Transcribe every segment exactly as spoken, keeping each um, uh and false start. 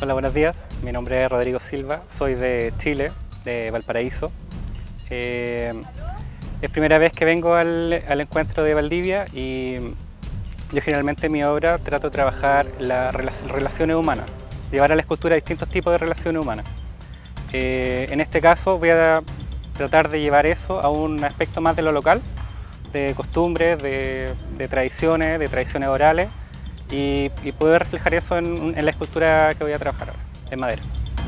Hola, buenos días. Mi nombre es Rodrigo Silva, soy de Chile, de Valparaíso. Eh, es primera vez que vengo al, al encuentro de Valdivia y yo generalmente en mi obra trato de trabajar las relaciones humanas, llevar a la escultura distintos tipos de relaciones humanas. Eh, en este caso voy a tratar de llevar eso a un aspecto más de lo local, de costumbres, de, de tradiciones, de tradiciones orales, y, y poder reflejar eso en, en la escultura que voy a trabajar ahora, en madera.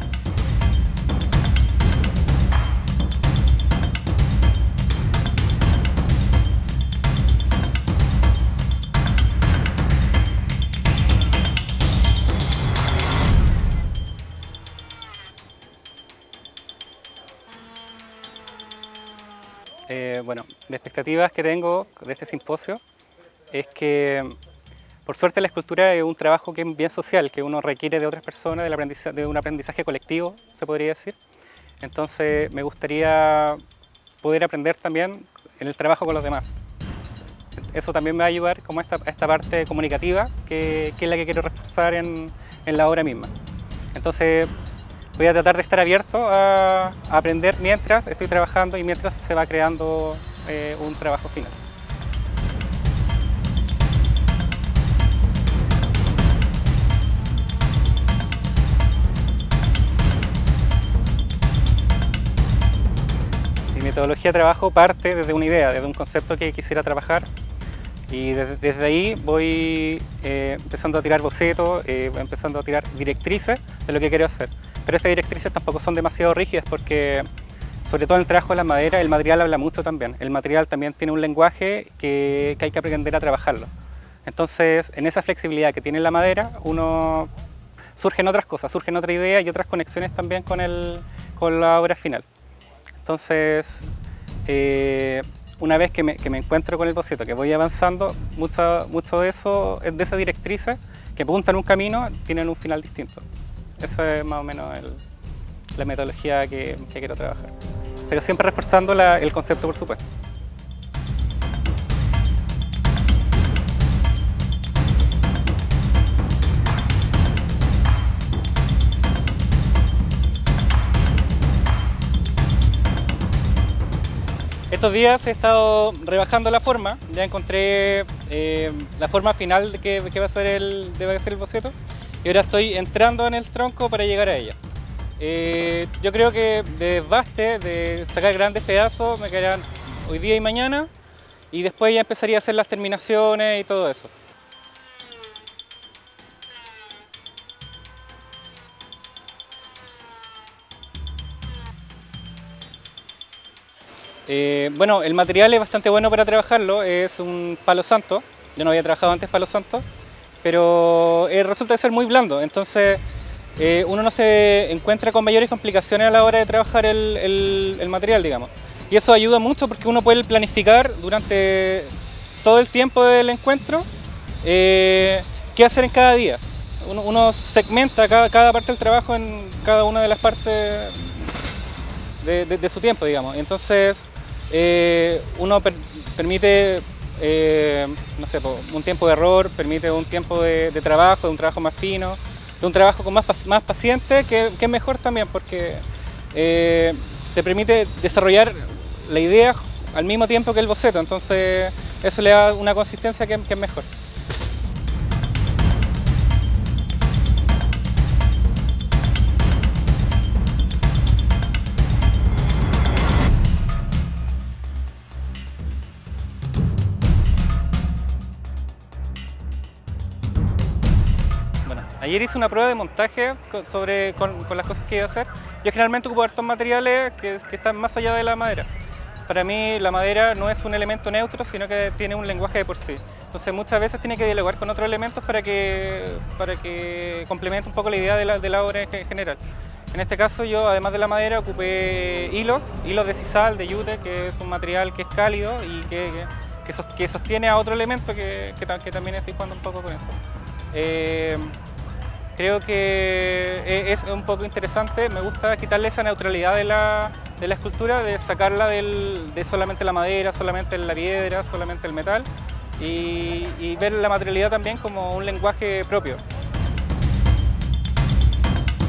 Eh, bueno, las expectativas que tengo de este simposio es que, por suerte, la escultura es un trabajo que es bien social, que uno requiere de otras personas, del aprendizaje, de un aprendizaje colectivo, se podría decir. Entonces, me gustaría poder aprender también en el trabajo con los demás. Eso también me va a ayudar como a esta, a esta parte comunicativa, que, que es la que quiero reforzar en, en la obra misma. Entonces, voy a tratar de estar abierto a, a aprender mientras estoy trabajando y mientras se va creando eh, un trabajo final. Mi metodología de trabajo parte desde una idea, desde un concepto que quisiera trabajar, y desde, desde ahí voy eh, empezando a tirar bocetos, eh, empezando a tirar directrices de lo que quiero hacer. Pero estas directrices tampoco son demasiado rígidas porque, sobre todo en el trabajo de la madera, el material habla mucho también. El material también tiene un lenguaje que, que hay que aprender a trabajarlo. Entonces, en esa flexibilidad que tiene la madera, uno surgen otras cosas, surgen otras ideas y otras conexiones también con, el, con la obra final. Entonces, eh, una vez que me, que me encuentro con el boceto, que voy avanzando, mucho, mucho de eso, de esas directrices que apuntan un camino, tienen un final distinto. Esa es más o menos el, la metodología que, que quiero trabajar. Pero siempre reforzando la, el concepto, por supuesto. Estos días he estado rebajando la forma, ya encontré eh, la forma final de que, que va a ser el, debe ser el boceto, y ahora estoy entrando en el tronco para llegar a ella. Eh, yo creo que de desbaste, de sacar grandes pedazos, me quedarán hoy día y mañana, y después ya empezaría a hacer las terminaciones y todo eso. Eh, bueno, el material es bastante bueno para trabajarlo, es un palo santo. Yo no había trabajado antes palo santo, pero eh, resulta de ser muy blando, entonces eh, uno no se encuentra con mayores complicaciones a la hora de trabajar el, el, el material, digamos. Y eso ayuda mucho porque uno puede planificar durante todo el tiempo del encuentro eh, qué hacer en cada día. Uno, uno segmenta cada, cada parte del trabajo en cada una de las partes de, de, de su tiempo, digamos. Entonces, Eh, uno per, permite eh, no sé, un tiempo de error, permite un tiempo de, de trabajo, de un trabajo más fino, de un trabajo con más, más paciente, que, que es mejor también porque eh, te permite desarrollar la idea al mismo tiempo que el boceto, entonces eso le da una consistencia que, que es mejor. Ayer hice una prueba de montaje sobre, con, con las cosas que iba a hacer. Yo generalmente ocupo hartos materiales que, que están más allá de la madera. Para mí la madera no es un elemento neutro, sino que tiene un lenguaje de por sí. Entonces muchas veces tiene que dialogar con otros elementos para que, para que complemente un poco la idea de la, de la obra en general. En este caso yo, además de la madera, ocupé hilos, hilos de sisal, de yute, que es un material que es cálido y que, que, que sostiene a otro elemento que, que, que también estoy jugando un poco con eso. Eh, Creo que es un poco interesante, me gusta quitarle esa neutralidad de la, de la escultura, de sacarla del, de solamente la madera, solamente la piedra, solamente el metal y, y ver la materialidad también como un lenguaje propio.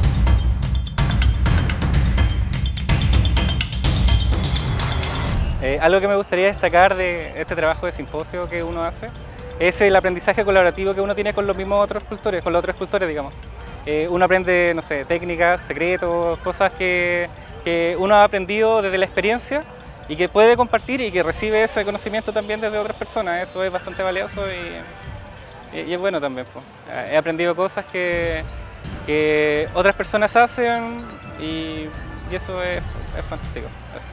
Eh, algo que me gustaría destacar de este trabajo de simposio que uno hace es el aprendizaje colaborativo que uno tiene con los mismos otros escultores, con los otros escultores, digamos. Eh, uno aprende, no sé, técnicas, secretos, cosas que, que uno ha aprendido desde la experiencia y que puede compartir y que recibe ese conocimiento también desde otras personas. Eso es bastante valioso y, y, y es bueno también, pues. He aprendido cosas que, que otras personas hacen y, y eso es, es fantástico. Eso.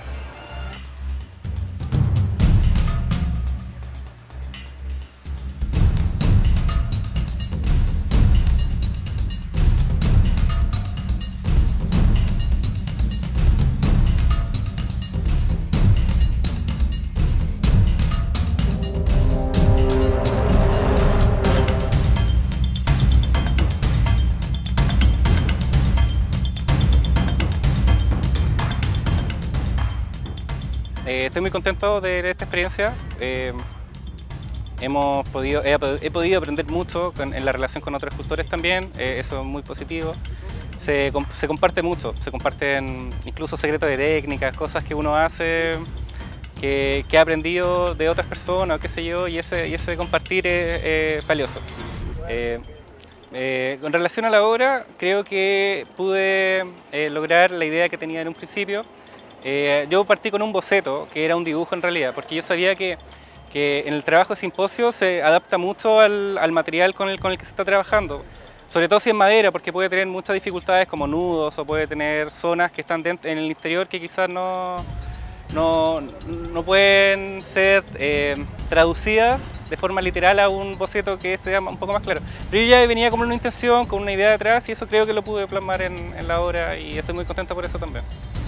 Eh, estoy muy contento de esta experiencia. Eh, hemos podido, he, he podido aprender mucho con, en la relación con otros escultores también, eh, eso es muy positivo. Se, se comparte mucho, se comparten incluso secretos de técnicas, cosas que uno hace, que, que ha aprendido de otras personas, qué sé yo, y ese, y ese compartir es, es valioso. Eh, eh, con relación a la obra, creo que pude eh, lograr la idea que tenía en un principio. Eh, yo partí con un boceto, que era un dibujo en realidad, porque yo sabía que, que en el trabajo de simposio se adapta mucho al, al material con el, con el que se está trabajando, sobre todo si es madera, porque puede tener muchas dificultades como nudos o puede tener zonas que están dentro, en el interior que quizás no, no, no pueden ser eh, traducidas de forma literal a un boceto que sea un poco más claro. Pero yo ya venía con una intención, con una idea detrás y eso creo que lo pude plasmar en, en la obra y estoy muy contento por eso también.